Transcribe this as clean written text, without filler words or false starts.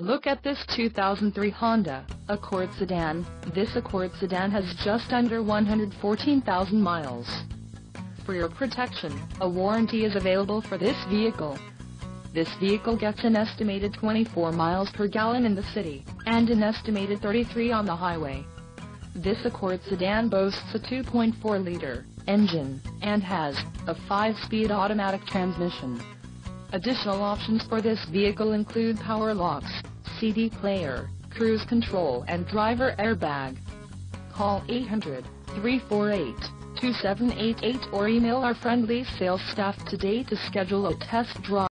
Look at this 2003 Honda Accord sedan. This Accord sedan has just under 114,000 miles. For your protection, a warranty is available for this vehicle. This vehicle gets an estimated 24 miles per gallon in the city, and an estimated 33 on the highway. This Accord sedan boasts a 2.4-liter engine, and has a 5-speed automatic transmission. Additional options for this vehicle include power locks, CD player, cruise control and driver airbag. Call 800-348-2788 or email our friendly sales staff today to schedule a test drive.